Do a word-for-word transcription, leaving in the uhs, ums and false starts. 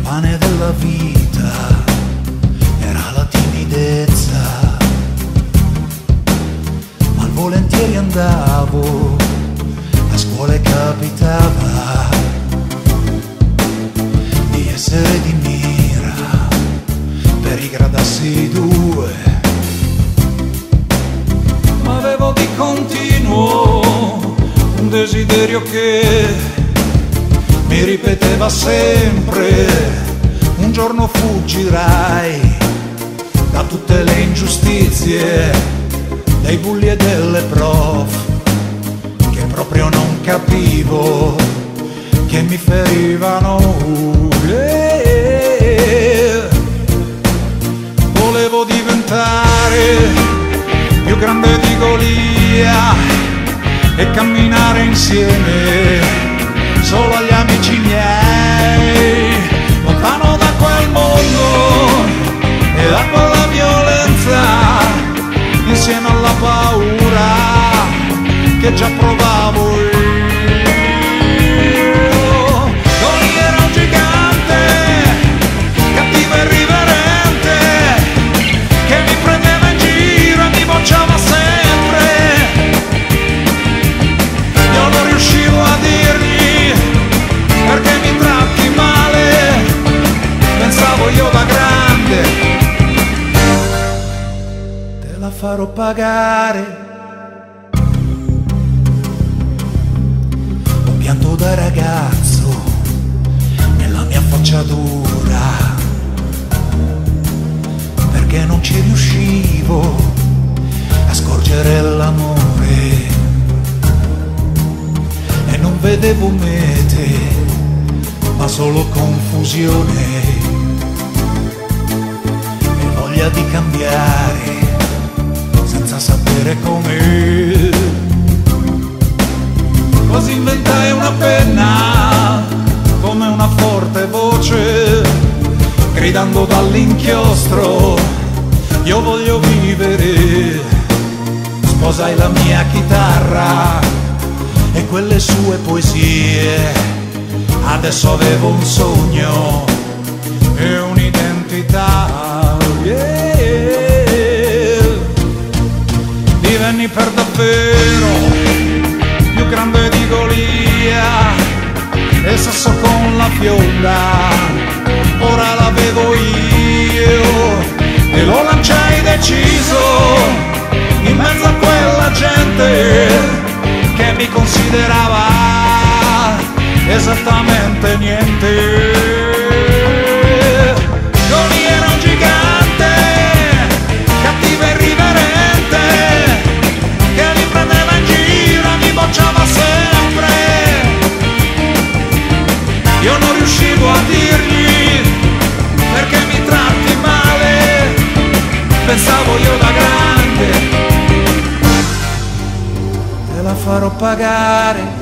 pane della vita era la timidezza, ma volentieri andavo a scuola e capitava di essere di mira per i gradassi due, ma avevo di continuo un desiderio che mi ripeteva sempre: un giorno fuggirai da tutte le ingiustizie dei bulli e delle prof che proprio non capivo, che mi ferivano. Yeah. Volevo diventare più grande di Golia e camminare insieme solo agli amici miei, lontano da quel mondo e da quella violenza, insieme alla paura che già provavo io. Goli era un gigante, cattivo e irriverente, che mi prendeva in giro e mi bocciava sempre. Io non riuscivo a dirgli: perché mi tratti male? Pensavo io da grande te la farò pagare. Ho pianto da ragazzo nella mia faccia dura, perché non ci riuscivo a scorgere l'amore e non vedevo mete, ma solo confusione e voglia di cambiare senza sapere come. Così inventai una penna come una forte voce, gridando dall'inchiostro: io voglio vivere. Sposai la mia chitarra e quelle sue poesie. Adesso avevo un sogno e un'identità, yeah. Divenni per davvero più grande di Golia e sasso con la fionda, ora l'avevo io e lo lanciai deciso in mezzo a quella gente che mi considerava esattamente niente. Goli era un gigante, cattivo e irriverente, che mi prendeva in giro e mi bocciava sempre. Io non riuscivo a dirgli: perché mi tratti male? Pensavo io da grande te la farò pagare.